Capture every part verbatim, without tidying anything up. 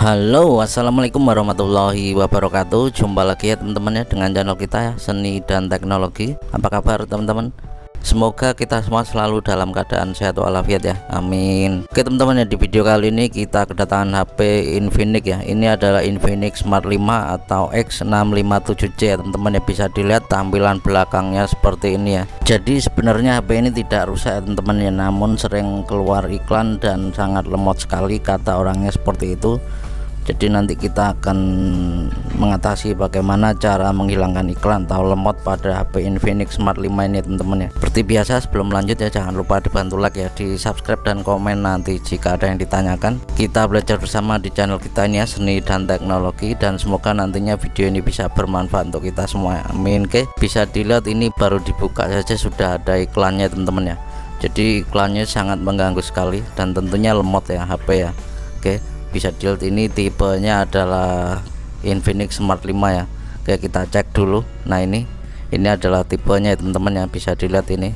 Halo, assalamualaikum warahmatullahi wabarakatuh. Jumpa lagi ya teman-teman ya dengan channel kita ya, Seni dan Teknologi. Apa kabar teman-teman? Semoga kita semua selalu dalam keadaan sehat walafiat ya, amin. Oke teman-teman ya, di video kali ini kita kedatangan H P Infinix ya. Ini adalah Infinix Smart lima atau X enam lima tujuh J ya teman-teman ya. Bisa dilihat tampilan belakangnya seperti ini ya. Jadi sebenarnya H P ini tidak rusak ya teman-teman ya, namun sering keluar iklan dan sangat lemot sekali, kata orangnya seperti itu. Jadi nanti kita akan mengatasi bagaimana cara menghilangkan iklan atau lemot pada H P Infinix Smart lima ini teman-teman ya. Seperti biasa sebelum lanjut ya, jangan lupa dibantu like ya, di subscribe dan komen nanti jika ada yang ditanyakan. Kita belajar bersama di channel kita ini ya, Seni dan Teknologi, dan semoga nantinya video ini bisa bermanfaat untuk kita semua, amin. Oke, bisa dilihat ini baru dibuka saja sudah ada iklannya teman-teman ya. Jadi iklannya sangat mengganggu sekali dan tentunya lemot ya H P ya. Oke, bisa dilihat ini tipenya adalah Infinix Smart lima ya. Oke, kita cek dulu. Nah ini ini adalah tipenya teman-teman ya, bisa dilihat ini.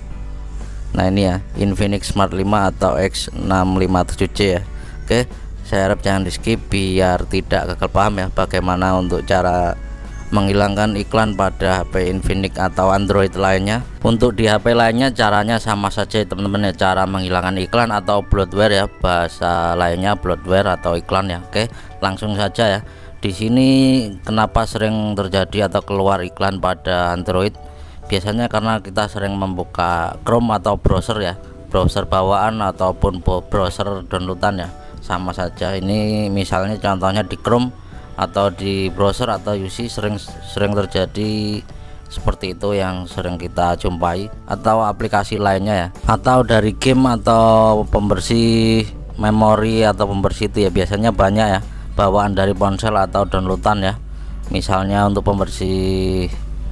Nah ini ya, Infinix Smart lima atau X enam lima tujuh J ya. Oke, saya harap jangan di skip biar tidak gagal paham ya bagaimana untuk cara menghilangkan iklan pada H P Infinix atau Android lainnya. Untuk di H P lainnya caranya sama saja teman-teman ya, cara menghilangkan iklan atau bloatware ya, bahasa lainnya bloatware atau iklan ya. Oke, langsung saja ya. Di sini kenapa sering terjadi atau keluar iklan pada Android? Biasanya karena kita sering membuka Chrome atau browser ya, browser bawaan ataupun browser downloadan ya, sama saja. Ini misalnya contohnya di Chrome atau di browser atau U C sering sering terjadi seperti itu yang sering kita jumpai, atau aplikasi lainnya ya, atau dari game atau pembersih memori atau pembersih itu ya, biasanya banyak ya bawaan dari ponsel atau downloadan ya. Misalnya untuk pembersih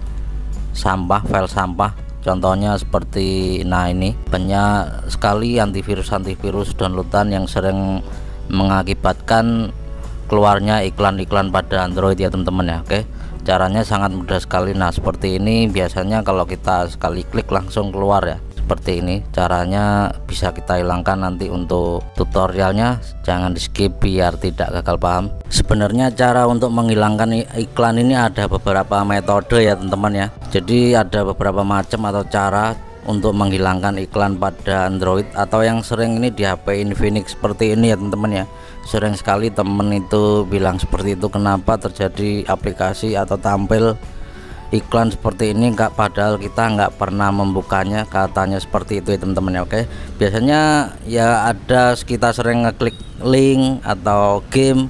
sampah, file sampah contohnya seperti, nah ini banyak sekali antivirus antivirus downloadan yang sering mengakibatkan keluarnya iklan-iklan pada Android ya teman-teman ya. Oke, caranya sangat mudah sekali. Nah seperti ini biasanya kalau kita sekali klik langsung keluar ya, seperti ini caranya bisa kita hilangkan. Nanti untuk tutorialnya jangan di skip biar tidak gagal paham. Sebenarnya cara untuk menghilangkan iklan ini ada beberapa metode ya teman-teman ya. Jadi ada beberapa macam atau cara untuk menghilangkan iklan pada Android atau yang sering ini di H P Infinix seperti ini ya teman-teman ya. Sering sekali temen itu bilang seperti itu, kenapa terjadi aplikasi atau tampil iklan seperti ini enggak, padahal kita nggak pernah membukanya, katanya seperti itu ya teman-teman ya. Oke, biasanya ya ada kita sering ngeklik link atau game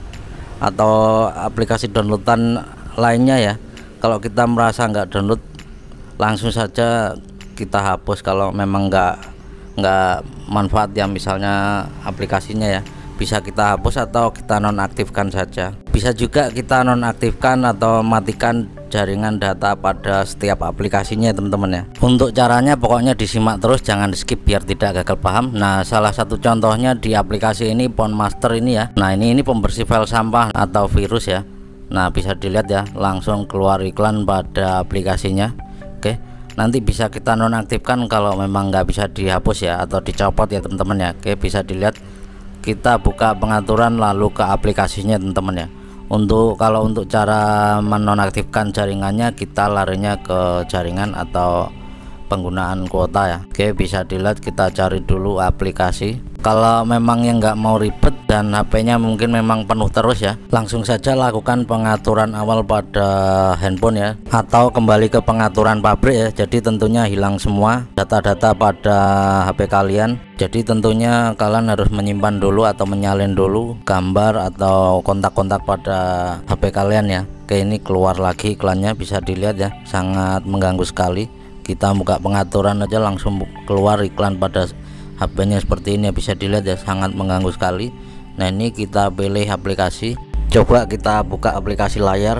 atau aplikasi downloadan lainnya ya. Kalau kita merasa nggak download, langsung saja kita hapus kalau memang nggak nggak manfaat ya, misalnya aplikasinya ya, bisa kita hapus atau kita nonaktifkan saja. Bisa juga kita nonaktifkan atau matikan jaringan data pada setiap aplikasinya teman-teman ya. Untuk caranya pokoknya disimak terus, jangan di skip biar tidak gagal paham. Nah salah satu contohnya di aplikasi ini PhoneMaster ini ya. Nah ini ini pembersih file sampah atau virus ya. Nah bisa dilihat ya, langsung keluar iklan pada aplikasinya. Oke, nanti bisa kita nonaktifkan kalau memang nggak bisa dihapus ya atau dicopot ya teman-teman ya. Oke, bisa dilihat kita buka pengaturan lalu ke aplikasinya teman-teman ya. Untuk kalau untuk cara menonaktifkan jaringannya, kita larinya ke jaringan atau penggunaan kuota ya. Oke, bisa dilihat kita cari dulu aplikasi. Kalau memang yang nggak mau ribet dan H P-nya mungkin memang penuh terus ya, langsung saja lakukan pengaturan awal pada handphone ya, atau kembali ke pengaturan pabrik ya. Jadi tentunya hilang semua data-data pada H P kalian. Jadi tentunya kalian harus menyimpan dulu atau menyalin dulu gambar atau kontak-kontak pada H P kalian ya. Oke, ini keluar lagi iklannya, bisa dilihat ya, sangat mengganggu sekali. Kita buka pengaturan aja langsung keluar iklan pada H P-nya seperti ini ya, bisa dilihat ya, sangat mengganggu sekali. Nah ini kita pilih aplikasi, coba kita buka aplikasi layar.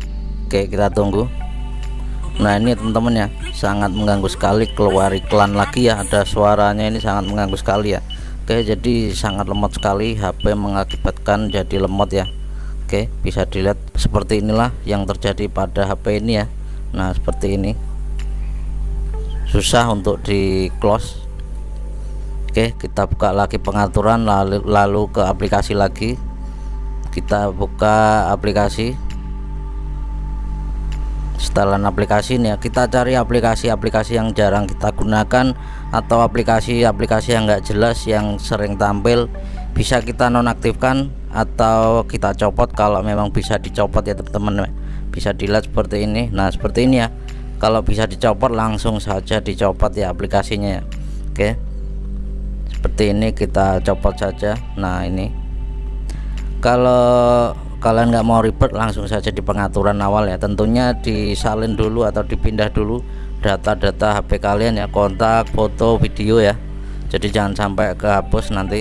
Oke, kita tunggu. Nah ini teman-teman ya, sangat mengganggu sekali, keluar iklan lagi ya, ada suaranya, ini sangat mengganggu sekali ya. Oke, jadi sangat lemot sekali, H P mengakibatkan jadi lemot ya. Oke, bisa dilihat seperti inilah yang terjadi pada H P ini ya. Nah seperti ini, susah untuk di close. Oke, kita buka lagi pengaturan lalu lalu ke aplikasi lagi. Kita buka aplikasi. Setelan aplikasi nih ya, kita cari aplikasi-aplikasi yang jarang kita gunakan atau aplikasi-aplikasi yang enggak jelas yang sering tampil, bisa kita nonaktifkan atau kita copot. Kalau memang bisa dicopot ya teman-teman, bisa dilihat seperti ini. Nah seperti ini ya, kalau bisa dicopot langsung saja dicopot ya aplikasinya ya. Oke, seperti ini kita copot saja. Nah ini kalau kalian nggak mau ribet, langsung saja di pengaturan awal ya, tentunya disalin dulu atau dipindah dulu data-data H P kalian ya, kontak, foto, video ya. Jadi jangan sampai kehapus nanti,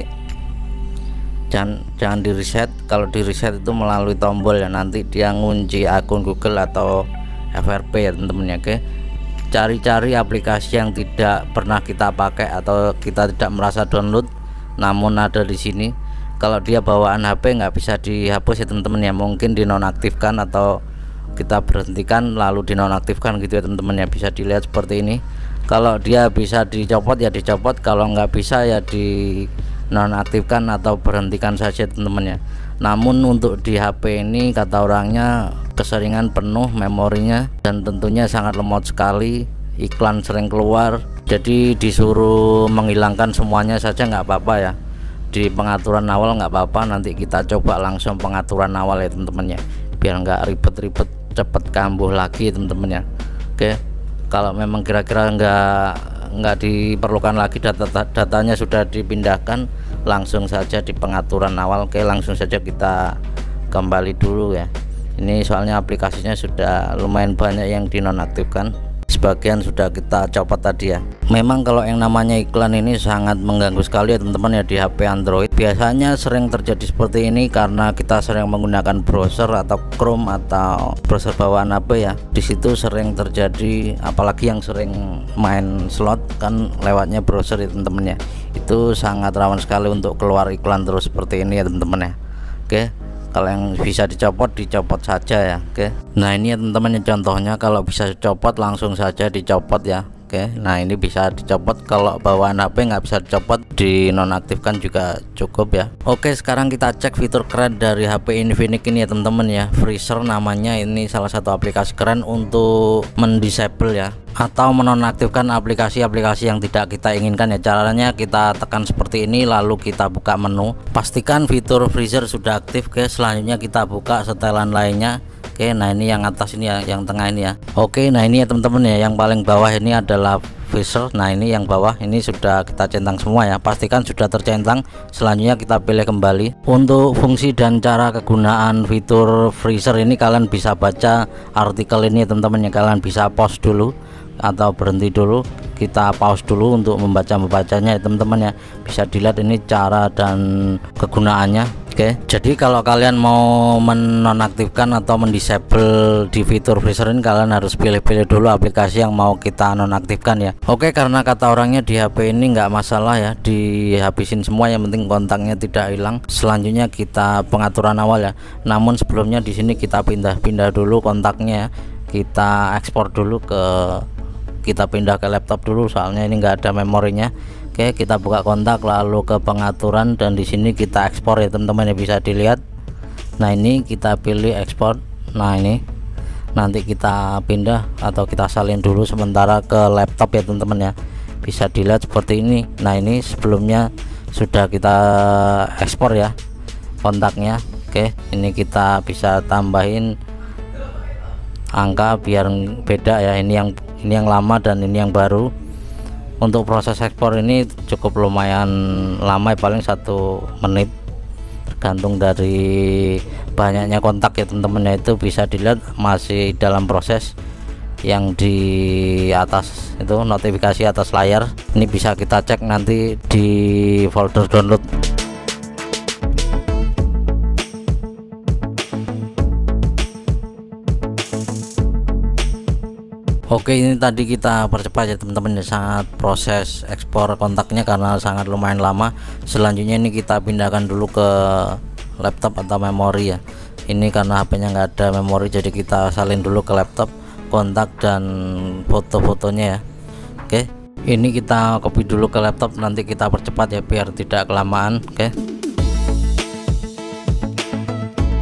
jangan jangan di reset. Kalau di reset itu melalui tombol ya, nanti dia ngunci akun Google atau F R P ya teman-teman ya. Oke, cari-cari aplikasi yang tidak pernah kita pakai atau kita tidak merasa download namun ada di sini. Kalau dia bawaan H P nggak bisa dihapus ya teman-teman ya, mungkin dinonaktifkan atau kita berhentikan lalu dinonaktifkan gitu ya teman-teman ya. Bisa dilihat seperti ini. Kalau dia bisa dicopot ya dicopot, kalau nggak bisa ya dinonaktifkan atau berhentikan saja teman-teman ya. Namun untuk di H P ini kata orangnya keseringan penuh memorinya dan tentunya sangat lemot sekali, iklan sering keluar, jadi disuruh menghilangkan semuanya saja nggak apa-apa ya. Di pengaturan awal nggak apa-apa, nanti kita coba langsung pengaturan awal ya teman-teman ya, biar nggak ribet-ribet, cepet kambuh lagi teman-teman ya. Oke, kalau memang kira-kira nggak nggak diperlukan lagi, data datanya sudah dipindahkan, langsung saja di pengaturan awal. Oke, langsung saja kita kembali dulu ya. Ini soalnya aplikasinya sudah lumayan banyak yang dinonaktifkan, sebagian sudah kita copot tadi ya. Memang kalau yang namanya iklan ini sangat mengganggu sekali ya teman-teman ya di H P Android. Biasanya sering terjadi seperti ini karena kita sering menggunakan browser atau Chrome atau browser bawaan H P ya. Di situ sering terjadi, apalagi yang sering main slot kan lewatnya browser ya teman-teman ya. Itu sangat rawan sekali untuk keluar iklan terus seperti ini ya teman-teman ya. Oke, kalau yang bisa dicopot dicopot saja ya. Oke, nah ini ya teman-teman ya contohnya, kalau bisa dicopot langsung saja dicopot ya. Oke, nah ini bisa dicopot. Kalau bawaan H P nggak bisa dicopot, dinonaktifkan juga cukup ya. Oke, sekarang kita cek fitur keren dari H P Infinix ini ya teman-teman ya. Freezer namanya, ini salah satu aplikasi keren untuk mendisable ya atau menonaktifkan aplikasi-aplikasi yang tidak kita inginkan ya. Caranya kita tekan seperti ini lalu kita buka menu, pastikan fitur freezer sudah aktif. Oke, selanjutnya kita buka setelan lainnya. Oke, nah ini yang atas ini ya, yang tengah ini ya. Oke, nah ini ya teman-teman ya, yang paling bawah ini adalah freezer. Nah ini yang bawah ini sudah kita centang semua ya, pastikan sudah tercentang. Selanjutnya kita pilih kembali. Untuk fungsi dan cara kegunaan fitur freezer ini kalian bisa baca artikel ini ya teman-teman ya. Kalian bisa pause dulu atau berhenti dulu, kita pause dulu untuk membaca membacanya ya teman-teman ya. Bisa dilihat ini cara dan kegunaannya. Oke, jadi kalau kalian mau menonaktifkan atau mendisable di fitur freezer ini, kalian harus pilih-pilih dulu aplikasi yang mau kita nonaktifkan ya. Oke, karena kata orangnya di H P ini nggak masalah ya, dihabisin semua, yang penting kontaknya tidak hilang. Selanjutnya kita pengaturan awal ya. Namun sebelumnya di sini kita pindah-pindah dulu kontaknya ya. Kita ekspor dulu ke, kita pindah ke laptop dulu soalnya ini nggak ada memorinya. Oke, kita buka kontak lalu ke pengaturan dan di sini kita ekspor ya teman-teman ya, bisa dilihat. Nah ini kita pilih ekspor. Nah ini nanti kita pindah atau kita salin dulu sementara ke laptop ya teman-teman ya, bisa dilihat seperti ini. Nah ini sebelumnya sudah kita ekspor ya kontaknya. Oke, ini kita bisa tambahin angka biar beda ya, ini yang ini yang lama dan ini yang baru. Untuk proses ekspor ini cukup lumayan lama ya, paling satu menit, tergantung dari banyaknya kontak ya teman-teman ya. Itu bisa dilihat masih dalam proses, yang di atas itu notifikasi atas layar. Ini bisa kita cek nanti di folder download. Oke, ini tadi kita percepat ya teman-teman ya, sangat proses ekspor kontaknya karena sangat lumayan lama. Selanjutnya ini kita pindahkan dulu ke laptop atau memori ya. Ini karena H P-nya nggak ada memori, jadi kita salin dulu ke laptop kontak dan foto-fotonya ya. Oke, ini kita copy dulu ke laptop, nanti kita percepat ya biar tidak kelamaan. Oke.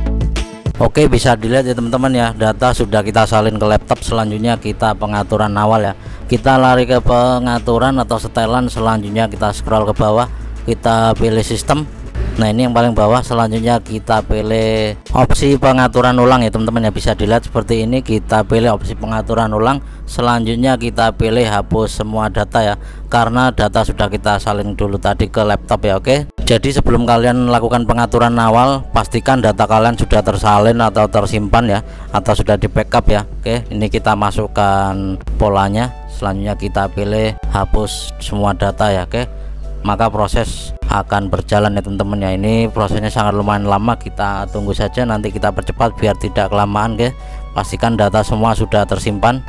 Oke, bisa dilihat ya teman-teman ya, data sudah kita salin ke laptop. Selanjutnya kita pengaturan awal ya. Kita lari ke pengaturan atau setelan, selanjutnya kita scroll ke bawah, kita pilih sistem. Nah, ini yang paling bawah. Selanjutnya kita pilih opsi pengaturan ulang ya teman-teman ya, bisa dilihat seperti ini. Kita pilih opsi pengaturan ulang, selanjutnya kita pilih hapus semua data ya, karena data sudah kita salin dulu tadi ke laptop ya. Oke, jadi sebelum kalian melakukan pengaturan awal, pastikan data kalian sudah tersalin atau tersimpan ya, atau sudah di backup ya. Oke, ini kita masukkan polanya, selanjutnya kita pilih hapus semua data ya. Oke, maka proses akan berjalan ya teman-teman ya. Ini prosesnya sangat lumayan lama, kita tunggu saja, nanti kita percepat biar tidak kelamaan. Oke, pastikan data semua sudah tersimpan.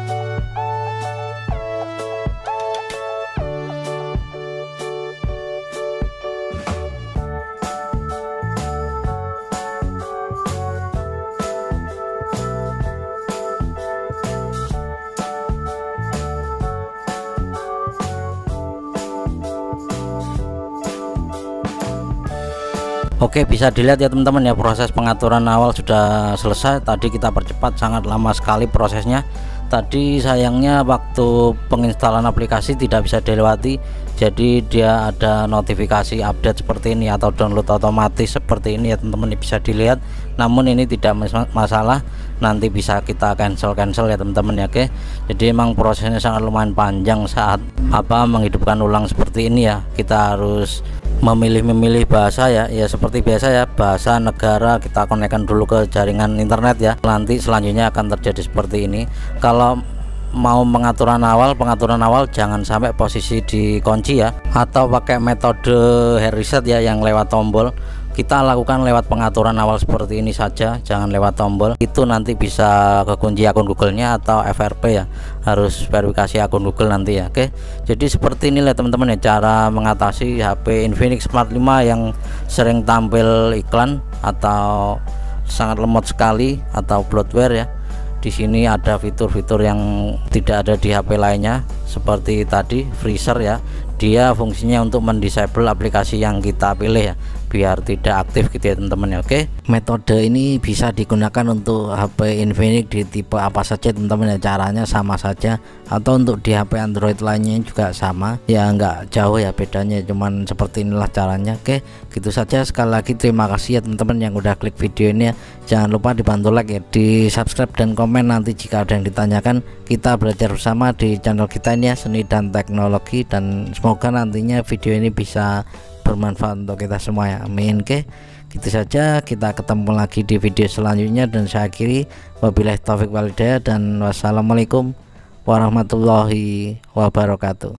Oke, bisa dilihat ya teman-teman ya, proses pengaturan awal sudah selesai. Tadi kita percepat, sangat lama sekali prosesnya. Tadi sayangnya waktu penginstalan aplikasi tidak bisa dilewati, jadi dia ada notifikasi update seperti ini atau download otomatis seperti ini ya teman-teman, bisa dilihat. Namun ini tidak masalah, nanti bisa kita cancel cancel ya teman-teman ya. Oke, jadi emang prosesnya sangat lumayan panjang saat apa menghidupkan ulang seperti ini ya. Kita harus memilih-memilih bahasa ya, ya seperti biasa ya, bahasa negara kita konekkan dulu ke jaringan internet ya. Nanti selanjutnya akan terjadi seperti ini. Kalau mau pengaturan awal, pengaturan awal jangan sampai posisi dikunci ya, atau pakai metode hard reset ya yang lewat tombol. Kita lakukan lewat pengaturan awal seperti ini saja, jangan lewat tombol, itu nanti bisa kekunci akun Google-nya atau F R P ya, harus verifikasi akun Google nanti ya. Oke, jadi seperti inilah teman-teman ya cara mengatasi H P Infinix Smart lima yang sering tampil iklan atau sangat lemot sekali atau bloatware ya. Di sini ada fitur-fitur yang tidak ada di H P lainnya, seperti tadi freezer ya, dia fungsinya untuk mendisable aplikasi yang kita pilih ya, biar tidak aktif gitu ya teman-teman ya. Oke, metode ini bisa digunakan untuk H P Infinix di tipe apa saja teman-teman ya, caranya sama saja, atau untuk di H P Android lainnya juga sama ya, nggak jauh ya bedanya, cuman seperti inilah caranya. Oke, gitu saja. Sekali lagi terima kasih ya teman-teman yang udah klik video ini ya, jangan lupa dibantu like ya, di subscribe dan komen nanti jika ada yang ditanyakan. Kita belajar bersama di channel kita ini ya, Seni dan Teknologi, dan semoga nantinya video ini bisa bermanfaat untuk kita semua ya, amin. Oke, gitu saja, kita ketemu lagi di video selanjutnya, dan saya akhiri wabillahi taufik walhidayah, dan wassalamualaikum warahmatullahi wabarakatuh.